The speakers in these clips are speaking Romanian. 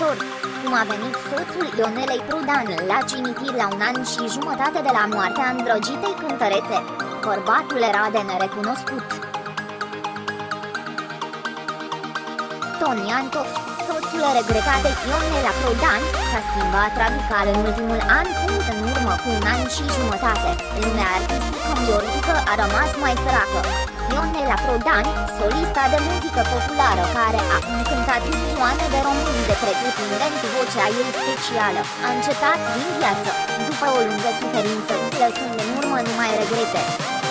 viitor. Cum a venit soțul Ionelei Prodan la cimitir la 1 an și jumătate de la moartea îndrăgitei cântărețe? Bărbatul era de nerecunoscut. Tony Antof, soțul regretatei Ionela Prodan, s-a schimbat radical în ultimul an. În urmă cu 1 an și jumătate, lumea artistică miorică a rămas mai săracă. Ionela Prodan, solista de muzică populară care a încântat milioane de români de pretutindeni cu vocea ei specială, a încetat din viață, după o lungă suferință, lăsând în urmă numai regrete.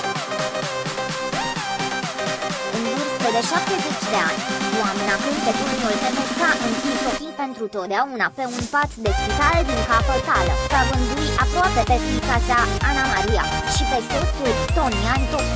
În vârstă de 70 de ani, doamna cântecului Oltenescu a închis ochii pentru totdeauna pe un pat de spital din Capătală, avându-i aproape pe fiica sa, Ana Maria, și pe soțul, Tony Antof.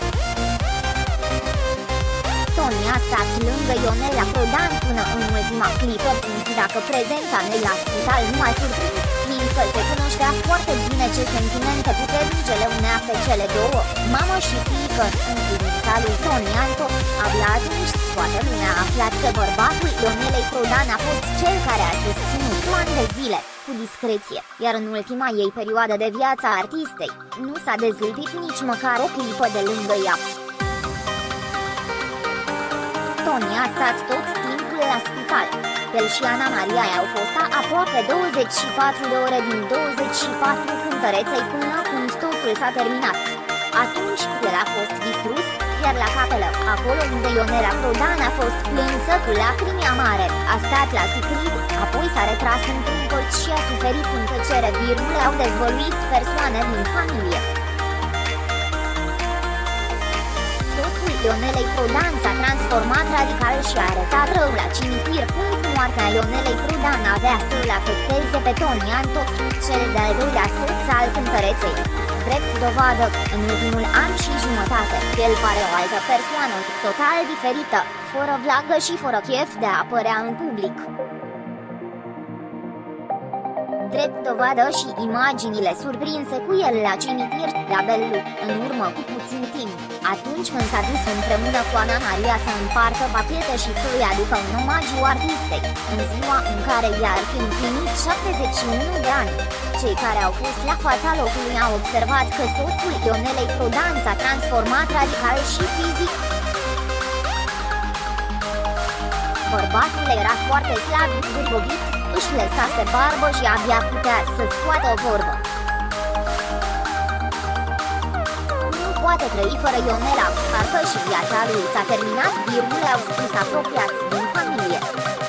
Tony a stat lângă Ionela Prodan până în ultima clipă, dacă prezența ei la spital nu a surprins, fiindcă se cunoștea foarte bine ce sentimente puternice le unea pe cele două, mamă și fiică. În privința lui Tony Antof, abia atunci, toată lumea a aflat că bărbatul Ionelei Prodan a fost cel care a susținut ani de zile, cu discreție, iar în ultima ei perioadă de viața artistei, nu s-a dezlipit nici măcar o clipă de lângă ea. Tony a stat tot timpul la spital. El și Ana Maria au fost aproape 24 de ore din 24 cântăreței până când totul s-a terminat. Atunci, el a fost distrus, iar la capelă, acolo unde Ionela Prodan a fost plânsă cu lacrimi amare, a stat la sicrid, apoi s-a retras într-un colț și a suferit în tăcere. Au dezvăluit persoane din familie. Soțul Ionelei Prodan s-a transformat radical și a arătat rău la cimitir. Moartea Ionelei Prodan avea să-l afecteze pe Tony Antof, cel de-al doilea soț al cântăreței. Drept dovadă, în ultimul an și jumătate, el pare o altă persoană total diferită, fără vlagă și fără chef de a apărea în public. Drept dovadă și imaginile surprinse cu el la cimitir, la Bellu, în urmă cu puțin timp, atunci când s-a dus împreună cu Ana Maria să împartă pachete și să-i aducă un omagiu artistei, în ziua în care ea ar fi împlinit 71 de ani. Cei care au fost la fața locului au observat că soțul Ionelei Prodan s-a transformat radical și fizic. Bărbatul era foarte slab, zâmbovit, își lăsase barbă și abia putea să scoată o vorbă. Nu poate trăi fără Ionela, parcă și viața lui s-a terminat, au spus apropiați din familie.